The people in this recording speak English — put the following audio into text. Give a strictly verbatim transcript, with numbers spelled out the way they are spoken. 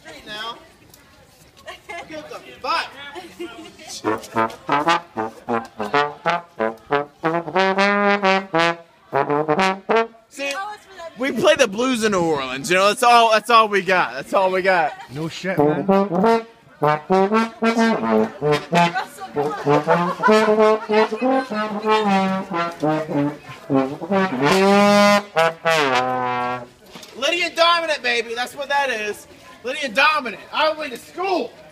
Now. Give them five. See, we play the blues in New Orleans. You know, that's all. That's all we got. That's all we got. No shit, man. Lydian dominant, baby. That's what that is. Lydian dominant. I went to school.